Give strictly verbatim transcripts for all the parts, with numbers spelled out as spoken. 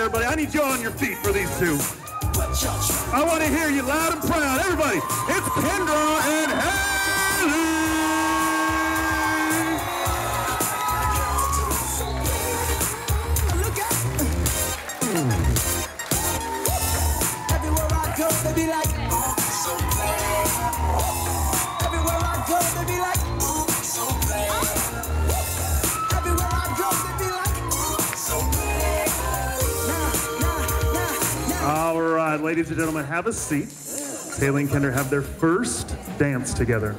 everybody. I need you on your feet for these two. I want to hear you loud and proud. Everybody, it's Kendra and Haley. Everywhere I go, they be like, oh, so bad. Everywhere I go, they be like, oh, so bad. Everywhere I go, they be like, oh, so bad. Nah, nah, nah, nah. All right, ladies and gentlemen, have a seat. Haley and Kendra have their first dance together.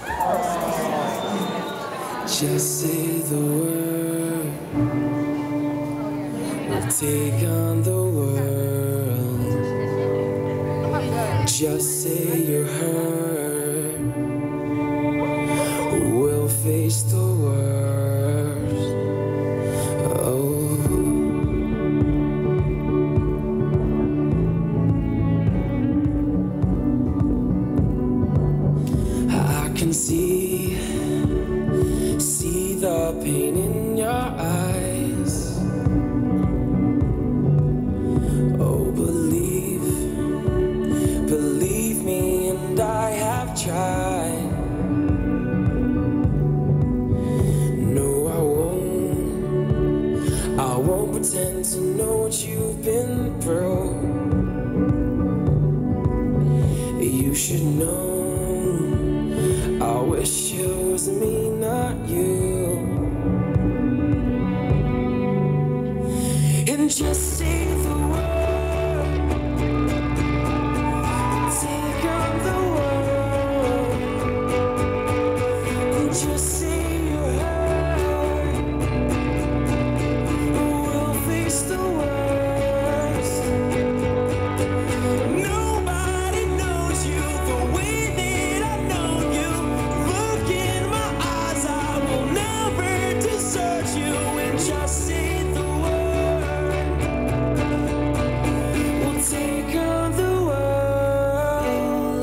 Just say the word, we'll take on the world. Just say you're hurt, we'll face the worst. Oh. I can see, see the pain in your eyes. Oh, believe, believe me, and I have tried. No, I won't, I won't pretend to know what you've been through. You should know, I wish it was me, not you. And just say the word, take on the world. And just say you're hurt, we'll face the worst. Nobody knows you the way that I know you. Look in my eyes, I will never desert you. And just say the word, we'll take on the world.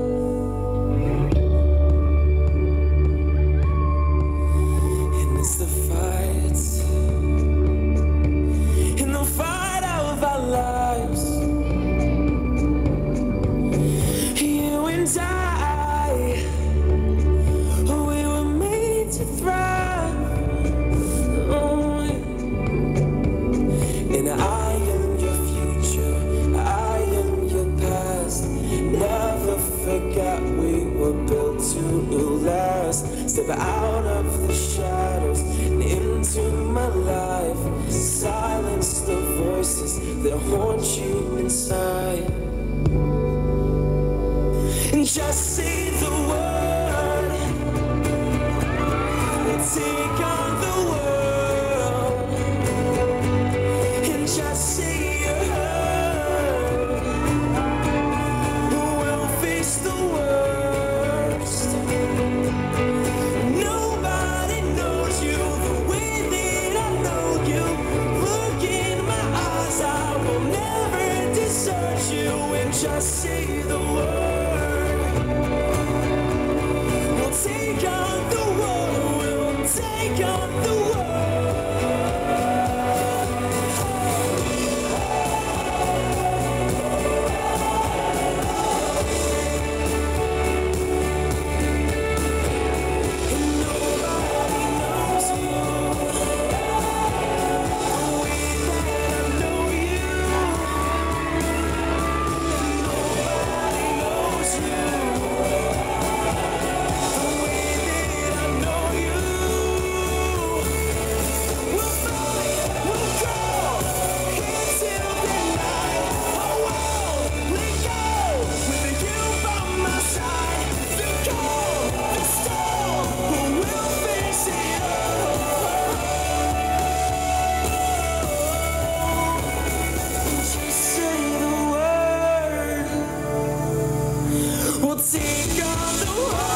And it's the fight, in the fight of our lives. You and I, we were made to thrive. Oh, and I am your future, I am your past. Never forgot we were built to last. Step out of the shadows and into my life. Silence the voices that haunt you inside. And just say the word, we'll take on the world. And just say you're hurt, we'll face the worst. Nobody knows you the way that I know you. Look in my eyes, I will never desert you. And just say the word, we'll take on the world, we'll take on the take on the world.